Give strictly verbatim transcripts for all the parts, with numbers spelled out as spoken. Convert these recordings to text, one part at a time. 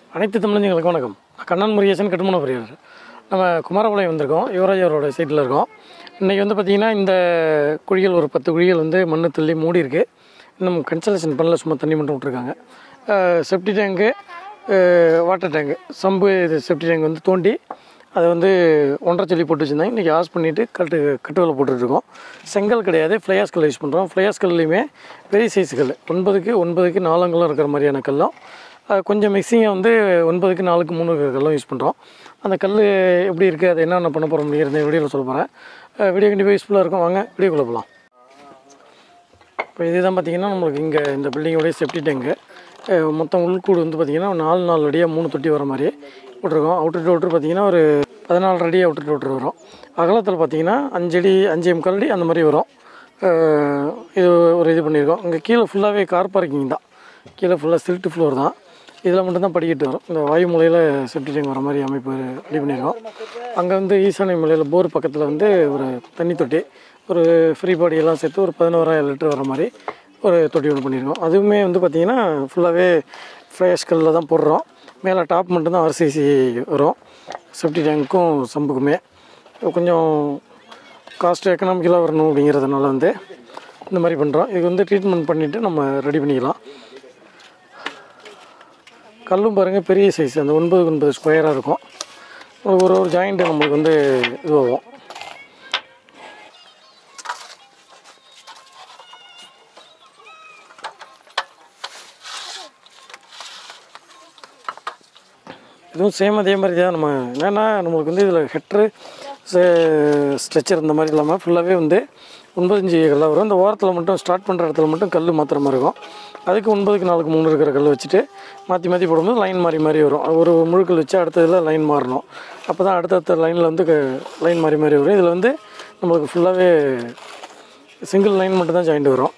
அனைத்து தமிழஞ்சங்களுக்கு வணக்கம். கண்ணன் முருகேசன் கட்டுமான பொறியாளர். நம்ம குமாரபாளையம் வந்திருக்கோம். யுவராஜ் அவரோட சைட்டில் இருக்கோம். இன்றைக்கி வந்து பார்த்திங்கன்னா இந்த குழிகள் ஒரு பத்து குழிகள் வந்து மண் தள்ளி மூடி இருக்குது. இன்னும் கன்சலேஷன் பண்ணல, சும்மா தண்ணி மட்டும் விட்ருக்காங்க. Septic tank, water tank, sump இது செப்டி டேங்க் வந்து தோண்டி அதை வந்து ஒன்றரை சொல்லி போட்டு வச்சுருந்தாங்க. இன்றைக்கி ஆஸ் பண்ணிவிட்டு கட்டு கட்டுவலை போட்டுட்ருக்கோம். செங்கல் கிடையாது, ஃப்ளையாஸ் கல் யூஸ் பண்ணுறோம். ஃப்ளையாஸ் கல்லையுமே பெரிய சைஸ் கல், ஒன்பதுக்கு ஒன்பதுக்கு நாலங்களும் இருக்கிற மாதிரியான கல்லும், கொஞ்சம் மிக்சிங்கை வந்து ஒன்பதுக்கு நாலுக்கு மூணு கல்லும் யூஸ் பண்ணுறோம். அந்த கல் எப்படி இருக்குது, அதை என்னென்ன பண்ண போகிறோம் அப்படிங்கிறத வீடியோவில் சொல்ல போகிறேன். வீடியோ கண்டிப்பாக யூஸ்ஃபுல்லாக இருக்கும். வாங்க வீடியோக்குள்ளே போகலாம். இப்போ இதுதான் பார்த்திங்கன்னா நம்மளுக்கு இங்கே இந்த பில்டிங்கோடைய செப்டி டேங்கு. மொத்தம் உள்கூடு வந்து பார்த்திங்கன்னா நாலு நாலு அடியாக மூணு தொட்டி வர மாதிரி போட்டிருக்கோம். அவுட்ரு டோட்ரு பார்த்திங்கன்னா ஒரு பதினாலு அடி அவுட்ரு டோட்ரு வரும். அகலத்தில் பார்த்திங்கன்னா அஞ்சடி அஞ்சே முக்கால் அடி அந்த மாதிரி வரும். இது ஒரு இது பண்ணியிருக்கோம். இங்கே கீழே ஃபுல்லாகவே கார் பார்க்கிங் தான். கீழே ஃபுல்லாக சில்ட்டு ஃப்ளோர் தான். இதில் மட்டும்தான் படிக்கிட்டு வரும். இந்த வாயு மூலையில் செப்டி டேங்க் வர மாதிரி அமைப்பு ரெடி பண்ணியிருக்கோம். அங்கே வந்து ஈசானி மூலையில் போர் பக்கத்தில் வந்து ஒரு தண்ணி தொட்டி, ஒரு ஃப்ரீ பாடியெல்லாம் சேர்த்து ஒரு பதினோராயிரம் லிட்டர் வர மாதிரி ஒரு தொட்டி ஒன்று பண்ணியிருக்கோம். அதுவுமே வந்து பார்த்திங்கன்னா ஃபுல்லாகவே ஃப்ளையாஷ் கல்லில் தான் போடுறோம். மேலே டாப் மட்டும்தான் ஆர்சிசி வரும். செப்டி டேங்க்கும் சம்புக்குமே கொஞ்சம் காஸ்ட் எக்கனாமிக்கலாக வரணும் அப்படிங்கிறதுனால வந்து இந்த மாதிரி பண்ணுறோம். இதுக்கு வந்து ட்ரீட்மெண்ட் பண்ணிவிட்டு நம்ம ரெடி பண்ணிக்கலாம். கல்லும் பாருங்கள் பெரிய சைஸ், அந்த ஒன்பதுக்கு ஒன்பது ஸ்கொயராக இருக்கும். ஒரு ஒரு ஜாயிண்ட்டு நம்மளுக்கு வந்து இதுவாகும். இதுவும் சேம் அதே மாதிரி தான். நம்ம என்னென்னா நம்மளுக்கு வந்து இதில் ஹெட்ரு ஸ்ட்ரெச்சர் இந்த மாதிரி இல்லாமல் ஃபுல்லாகவே வந்து ஒன்பது இன்ச்சு கல்லாக வரும். இந்த ஓரத்தில் மட்டும் ஸ்டார்ட் பண்ணுற இடத்துல மட்டும் கல் மாத்திர மாதிரி இருக்கும். அதுக்கு ஒன்பதுக்கு நாலுக்கு மூணு இருக்கிற கல் வச்சுட்டு மாற்றி மாற்றி போடும்போது லைன் மாறி மாறி வரும். ஒரு முழுக்கல் வச்சு அடுத்ததில் லைன் மாறணும். அப்போ தான் அடுத்தடுத்த லைனில் வந்து லைன் மாறி மாறி வரும். இதில் வந்து நம்மளுக்கு ஃபுல்லாகவே சிங்கிள் லைன் மட்டும் தான் ஜாயிண்ட் வரும்.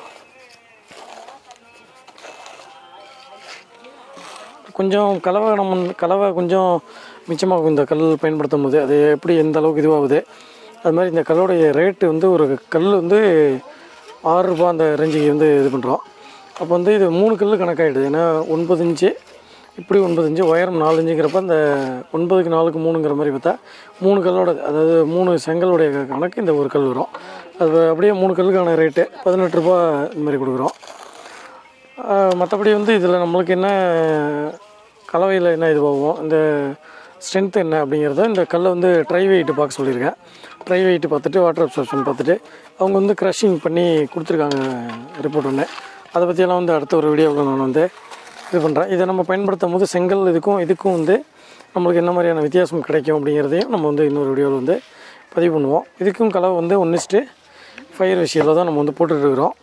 கொஞ்சம் கலவை நம்ம கலவை கொஞ்சம் மிச்சமாகும் இந்த கல் பயன்படுத்தும் போது. அது எப்படி எந்த அளவுக்கு இதுவாகுது. அது மாதிரி இந்த கல்லோடைய ரேட்டு வந்து ஒரு கல் வந்து ஆறு ரூபா அந்த ரேஞ்சுக்கு வந்து இது பண்ணுறோம். அப்போ வந்து இது மூணு கல் கணக்காகிடுது. ஏன்னா ஒன்பது இன்ச்சு இப்படி ஒன்பது இன்ச்சு உயரம் நாலு இன்ச்சுங்கிறப்ப அந்த ஒன்பதுக்கு நாலுக்கு மூணுங்கிற மாதிரி பார்த்தா மூணு கல்லோட, அதாவது மூணு செங்கலுடைய கணக்கு இந்த ஒரு கல் வரும். அது அப்படியே மூணு கல்லுக்கான ரேட்டு பதினெட்டு ரூபா இந்த மாதிரி கொடுக்குறோம். மற்றபடி வந்து இதில் நம்மளுக்கு என்ன கலவையில் என்ன இதுவாகும், இந்த ஸ்ட்ரென்த்து என்ன அப்படிங்கிறத இந்த கல்லை வந்து ட்ரை வெயிட்டு பார்க்க சொல்லியிருக்கேன். ட்ரை வெயிட்டு பார்த்துட்டு வாட்டர் அப்சர்ப்ஷன் பார்த்துட்டு அவங்க வந்து க்ரஷிங் பண்ணி கொடுத்துருக்காங்க ரிப்போர்ட் ஒன்று. அதை பற்றியெல்லாம் வந்து அடுத்த ஒரு வீடியோவில் நான் வந்து இது பண்ணுறேன். இதை நம்ம பயன்படுத்தும் போது செங்கல் இதுக்கும் இதுக்கும் வந்து நம்மளுக்கு என்ன மாதிரியான வித்தியாசம் கிடைக்கும் அப்படிங்கிறதையும் நம்ம வந்து இன்னொரு வீடியோவில் வந்து பதிவு பண்ணுவோம். இதுக்கும் கலவை வந்து ஒன் இஸ்ட்டு ஃபைவ் ரேஷியோவில் தான் நம்ம வந்து போட்டுட்ருக்குறோம்.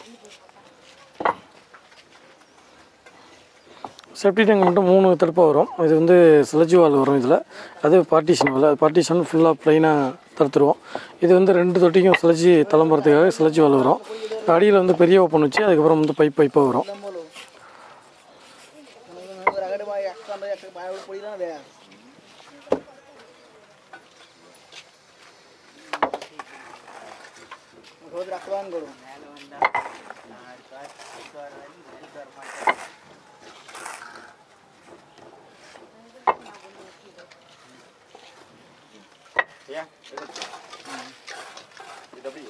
செப்டி டேங்க் மட்டும் மூணு தடுப்பாக வரும். இது வந்து ஸ்லட்ஜ் வால் வரும். இதில் அது பார்ட்டிஷன் வால், அது பார்ட்டிஷன் ஃபுல்லாக ப்ளைனாக தடுத்துருவோம். இது வந்து ரெண்டு தொட்டிக்கும் ஸ்லட்ஜி தலைமுறதுக்காக ஸ்லட்ஜ் வால் வரும். அடியில் வந்து பெரிய ஓப்பன் வச்சு அதுக்கப்புறம் வந்து பைப் பைப்பாக வரும். Ya, itu. Itu apa?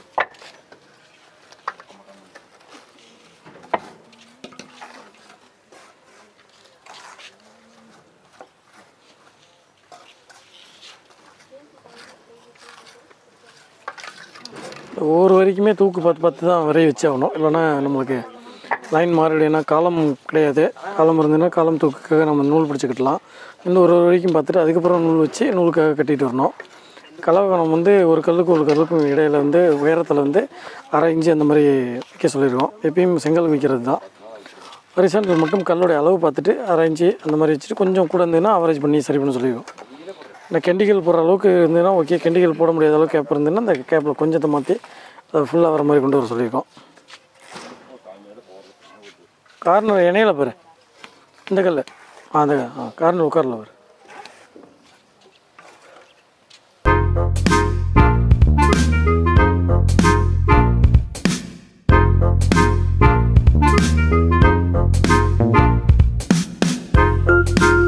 ஒவ்வொரு வரைக்குமே தூக்கு பார்த்து பார்த்து தான் வரைய வச்சாகணும். இல்லைனா நம்மளுக்கு லைன் மாறிடும். ஏன்னா காலம் கிடையாது. காலம் இருந்ததுன்னா காலம் தூக்குக்காக நம்ம நூல் பிடிச்சிக்கிட்டலாம். இன்னும் ஒரு ஒரு வரைக்கும் பார்த்துட்டு அதுக்கப்புறம் நூல் வச்சு நூலுக்காக கட்டிகிட்டு வரணும். கலவகணம் வந்து ஒரு கல்லுக்கும் ஒரு கல்லுக்கும் இடையில் வந்து உயரத்தில் வந்து அரை இன்ச்சு அந்த மாதிரி வைக்க சொல்லியிருக்கோம். எப்பயும் செங்கல் வைக்கிறது தான். ஹரிசாண்டல் மட்டும் கல்லுடைய அளவு பார்த்துட்டு அரை இன்ச்சு அந்த மாதிரி வச்சுட்டு கொஞ்சம் கூட இருந்ததுன்னா அவரேஜ் பண்ணி சரி பண்ண சொல்லியிருக்கோம். இந்த கெண்டிகள் போடுற அளவுக்கு இருந்ததுன்னா ஓகே. கெண்டிகள் போட முடியாத அளவுக்கு கேப் இருந்ததுன்னா அந்த கேப்பில் கொஞ்சத்தை மாற்றி அதை ஃபுல்லாக வர மாதிரி கொண்டு வர சொல்லியிருக்கோம். கார்னர் இணையில பாரு இந்த கல், அந்த கார்னர் உட்காரில் பாரு. Thank you.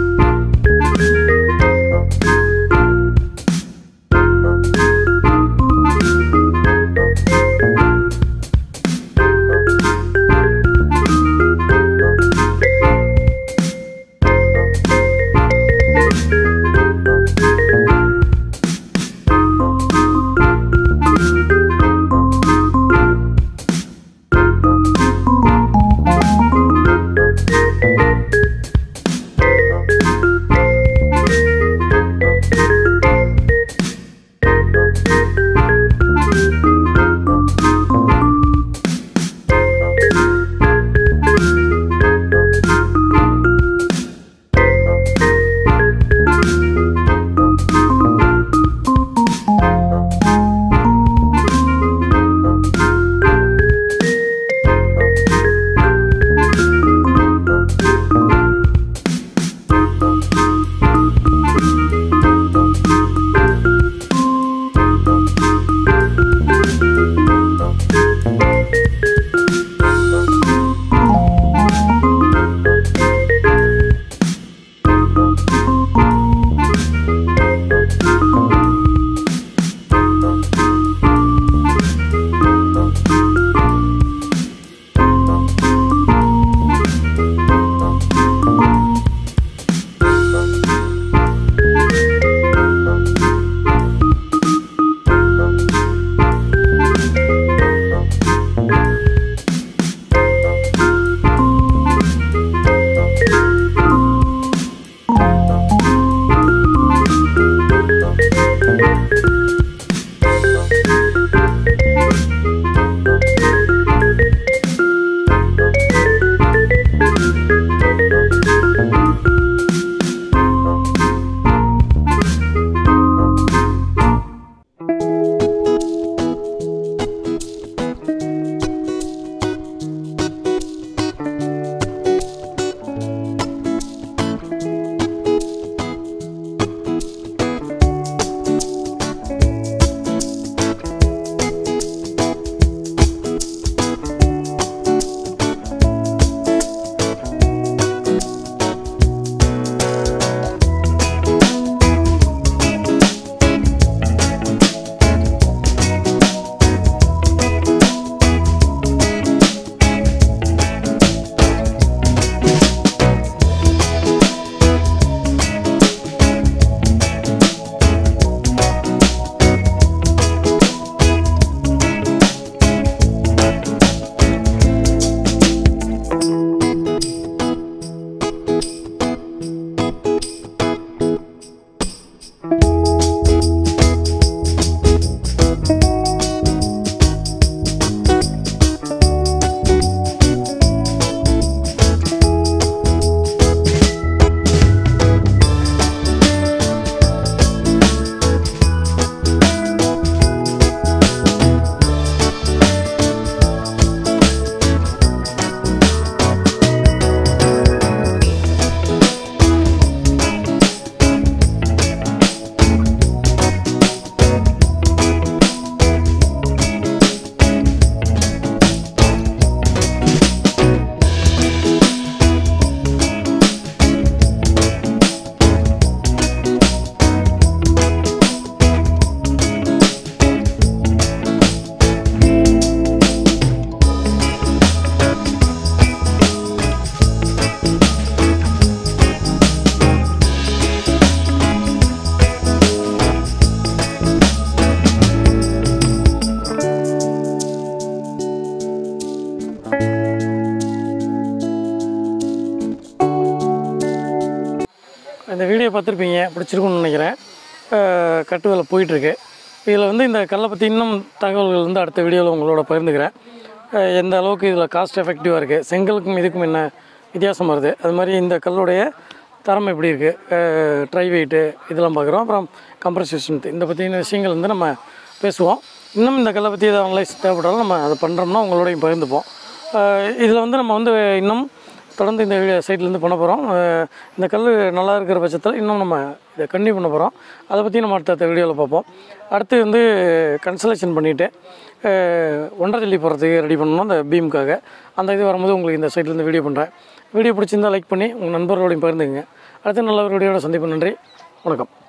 இந்த வீடியோ பார்த்துருப்பீங்க, பிடிச்சிருக்குன்னு நினைக்கிறேன். கட்டு வேலை போயிட்டுருக்கு. இதில் வந்து இந்த கல்லை பற்றி இன்னும் தகவல்கள் வந்து அடுத்த வீடியோவில் உங்களோட பகிர்ந்துக்கிறேன். எந்த அளவுக்கு இதில் காஸ்ட் எஃபெக்டிவாக இருக்குது, செங்கலுக்கும் இதுக்கும் என்ன வித்தியாசம் வருது, அது மாதிரி இந்த கல்லுடைய தரம் எப்படி இருக்குது, ட்ரை வெயிட்டு இதெல்லாம் பார்க்குறோம். அப்புறம் கம்ப்ரசிவ் ஸ்ட்ரென்த் இந்த பற்றின விஷயங்கள் வந்து நம்ம பேசுவோம். இன்னும் இந்த கல்லை பற்றி எதாவது அனலைஸ் தேவைப்பட்டாலும் நம்ம அதை பண்ணுறோம்னா உங்களோடையும் பகிர்ந்துப்போம். இதில் வந்து நம்ம வந்து இன்னும் தொடர்ந்து இந்த சைட்லேருந்து பண்ண போகிறோம். இந்த கல் நல்லா இருக்கிற பட்சத்தில் இன்னும் நம்ம இதை கன்டினியூ பண்ண போகிறோம். அதை பற்றி நம்ம அடுத்த வீடியோவில் பார்ப்போம். அடுத்து வந்து கன்சலேஷன் பண்ணிவிட்டு ஒன்றரை ஜல்லி போகிறதுக்கு ரெடி பண்ணணும் அந்த பீமுக்காக. அந்த இது வரும்போது உங்களுக்கு இந்த சைட்லேருந்து வீடியோ பண்ணுறேன். வீடியோ பிடிச்சிருந்தால் லைக் பண்ணி உங்கள் நண்பர்களோடையும் பகிர்ந்துக்குங்க. அடுத்து நல்ல ஒரு வீடியோட சந்திப்பு. நன்றி, வணக்கம்.